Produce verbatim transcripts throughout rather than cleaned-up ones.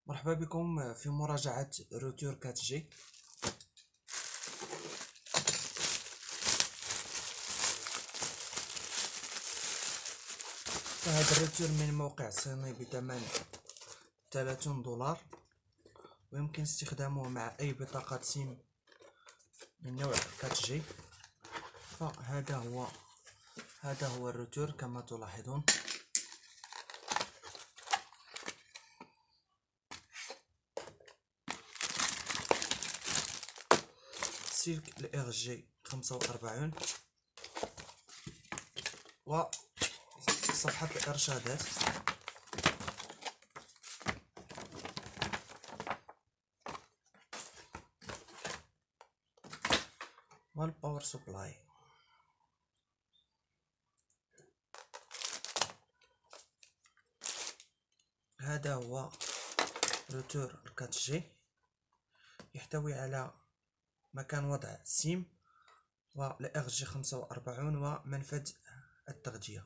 مرحبا بكم في مراجعة روتور أربعة جي. فهذا الروتور من موقع صيني بثمن ثلاثين دولار، ويمكن استخدامه مع أي بطاقة سيم من نوع أربعة جي. فهذا هو هذا هو الروتور كما تلاحظون. سلك ال إر جي خمسة وأربعين وصفحة الإرشادات. والباور سبلاي. هذا هو روتور أربعة جي، يحتوي على مكان وضع سيم وال إر جي خمسة وأربعين ومنفذ التغذية.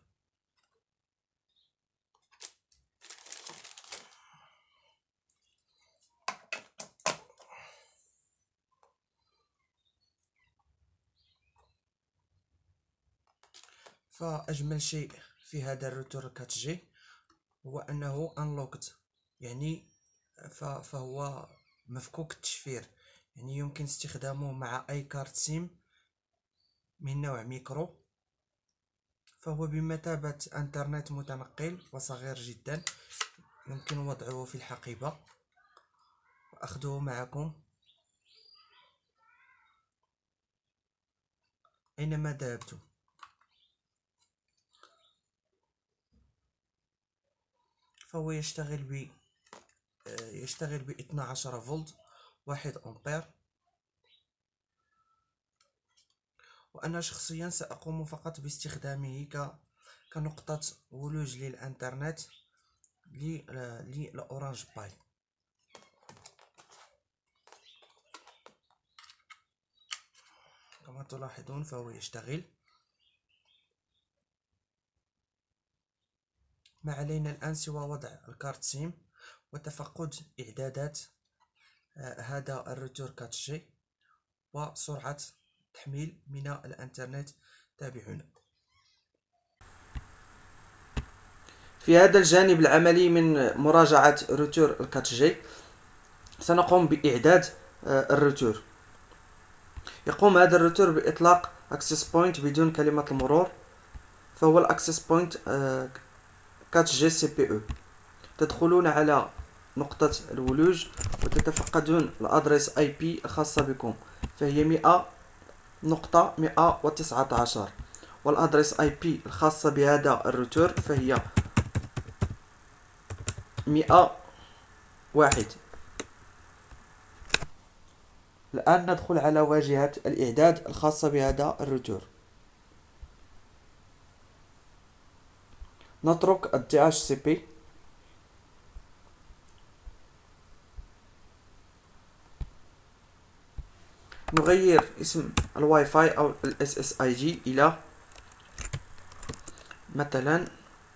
فأجمل شيء في هذا الروتور أربعة جي هو أنه انلوكد، يعني فهو مفكوك التشفير، يعني يمكن استخدامه مع أي كارت سيم من نوع ميكرو. فهو بمثابة انترنت متنقل وصغير جدا، يمكن وضعه في الحقيبة وأخذه معكم أينما ذهبتم. فهو يشتغل ب يشتغل ب اثني عشر فولت واحد أمبير. وأنا شخصيا سأقوم فقط باستخدامه ك كنقطة ولوج للإنترنت للأورانج باي. كما تلاحظون فهو يشتغل. ما علينا الآن سوى وضع الكارت سيم وتفقد إعدادات آه هذا الروتور أربعة جي وسرعة تحميل من الإنترنت. تابعونا. في هذا الجانب العملي من مراجعة روتور أربعة جي سنقوم بإعداد آه الروتور. يقوم هذا الروتور بإطلاق أكسس بوينت بدون كلمة المرور، فهو الأكسس بوينت آه أربعة جي سي بي او. تدخلون على نقطة الولوج وتتفقدون الأدرس اي بي الخاصة بكم، فهي مئة نقطة مئة وتسعة عشر، والأدرس اي بي الخاصة بهذا الروتور فهي مئة واحد. الآن ندخل على واجهة الإعداد الخاصة بهذا الروتور. نترك ال دي اتش سي بي. نغير اسم الواي فاي أو ال اس اس اي جي إلى مثلا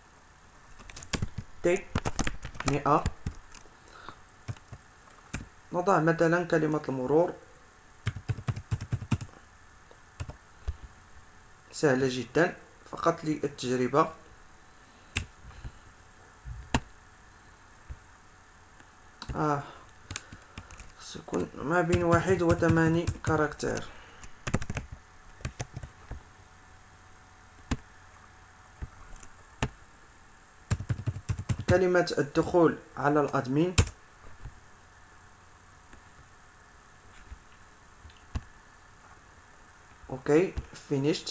تي مئة. نضع مثلا كلمة المرور سهلة جدا فقط للتجربة. آه سيكون ما بين واحد وثماني كاركتير. كلمة الدخول على الأدمين. اوكي finished.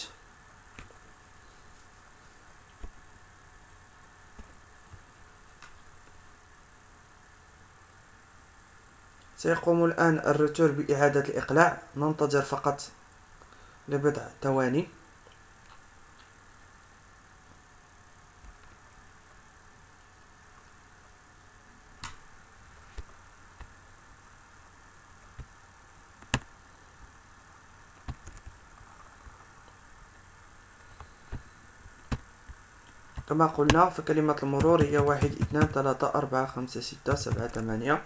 سيقوم الآن الروتور بإعادة الإقلاع، ننتظر فقط لبضع ثواني. كما قلنا فكلمة المرور هي واحد اثنان ثلاثة أربعة خمسة ستة سبعة ثمانية.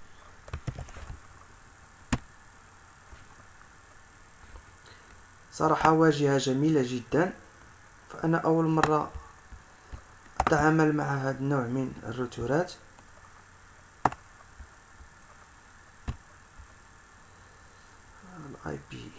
صراحة واجهة جميلة جدا، فأنا أول مرة أتعامل مع هذا النوع من الروتورات. الاي بي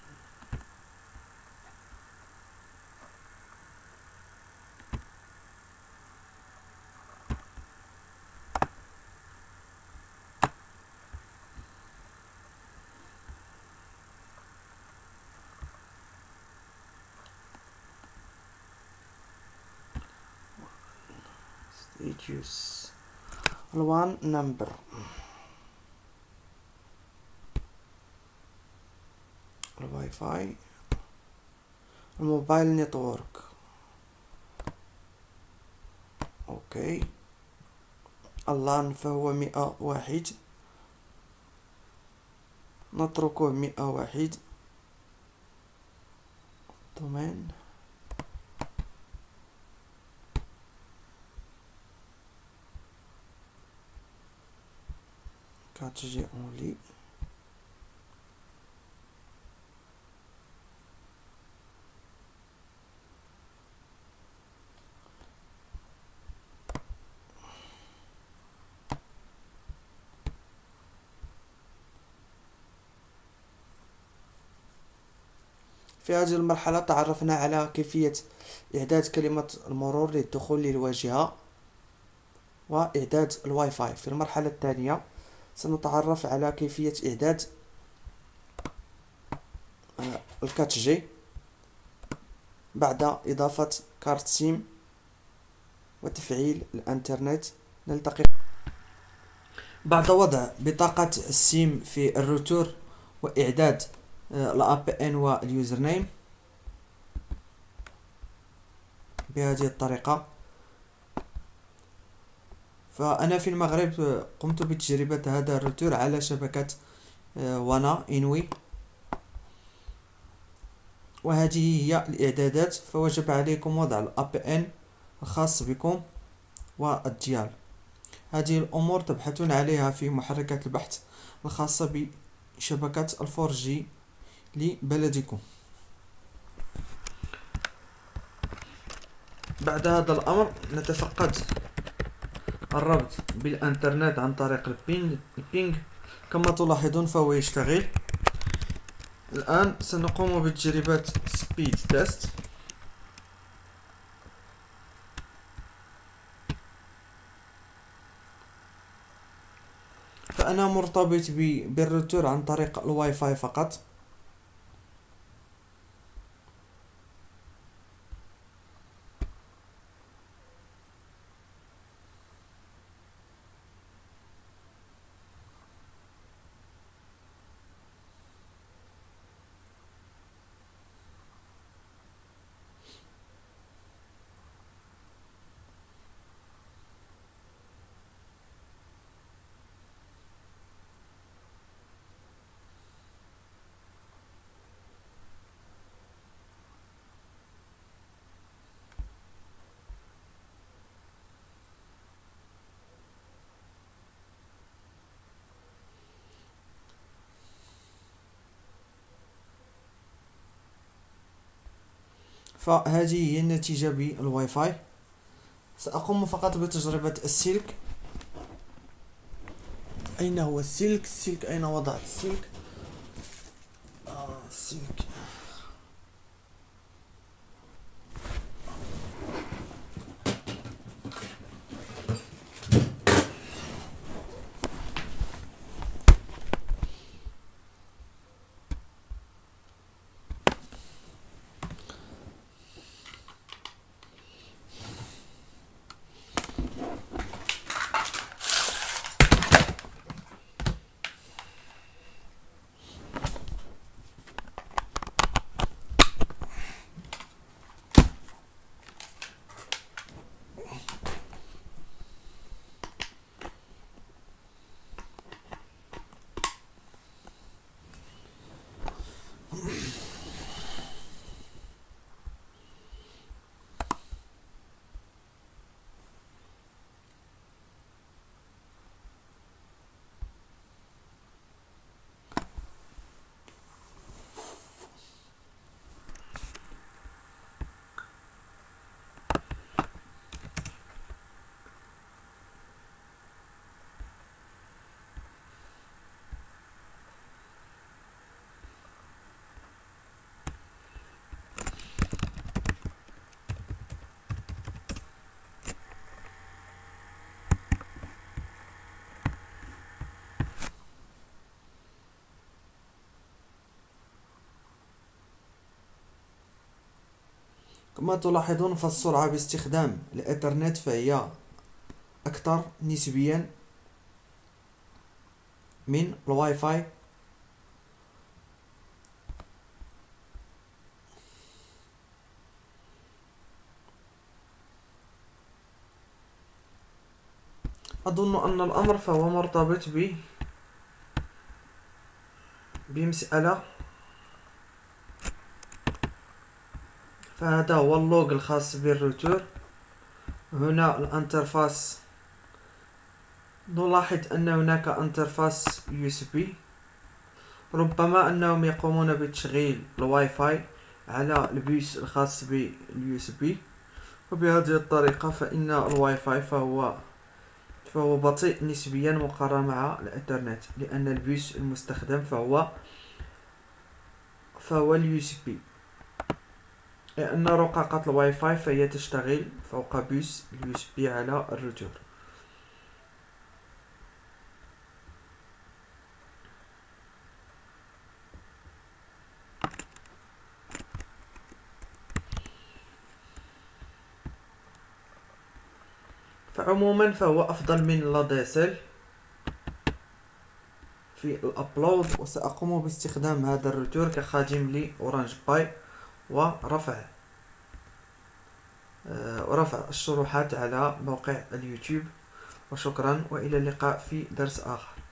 status الوان نمبر الواي فاي الموبايل نتورك. اوكي اللان فهو مئة واحد، نتركه مئة واحد. دومين كاتجي اونلي. في هذه المرحلة تعرفنا على كيفية إعداد كلمة المرور للدخول للواجهة وإعداد الواي فاي. في المرحلة الثانية سنتعرف على كيفية إعداد الكات جي بعد إضافة كارت سيم وتفعيل الانترنت. نلتقي بعد وضع بطاقة السيم في الروتور وإعداد الأ بي إن واليوزر نيم بهذه الطريقة. فأنا في المغرب قمت بتجربة هذا الروتور على شبكة وانا انوي، وهذه هي الإعدادات. فوجب عليكم وضع الأ بي إن الخاص بكم والديال. هذه الأمور تبحثون عليها في محركات البحث الخاصة بشبكة الفور جي لبلدكم. بعد هذا الأمر نتفقد الربط بالانترنت عن طريق البينج. كما تلاحظون فهو يشتغل. الآن سنقوم بتجربة سبيد تيست. فأنا مرتبط بالروتور عن طريق الواي فاي فقط. فهذه هي النتيجة بالواي فاي. سأقوم فقط بتجربة السلك. أين هو السلك؟ السلك أين وضعت السلك؟ آه السلك كما تلاحظون فالسرعة باستخدام الإيثرنت فهي أكثر نسبيا من الواي فاي. أظن أن الأمر فهو مرتبط ب بمسألة، فهذا هو اللوج الخاص بالروتور. هنا الانترفاس، نلاحظ أن هناك انترفاس يو اس بي، ربما أنهم يقومون بتشغيل الواي فاي على البيس الخاص باليو اس بي، وبهذه الطريقة فإن الواي فاي فهو فهو بطيء نسبيا مقارنة مع الإنترنت، لأن البيس المستخدم فهو فهو اليو اس بي، لأن رقاقة الواي فاي فهي تشتغل فوق بيس اليو اس بي على الروتور. فعموما فهو أفضل من لا دي اس ال في الأبلود، وسأقوم باستخدام هذا الروتور كخادم لأورانج باي ورفع ورفع الشروحات على موقع اليوتيوب. وشكرا، وإلى اللقاء في درس آخر.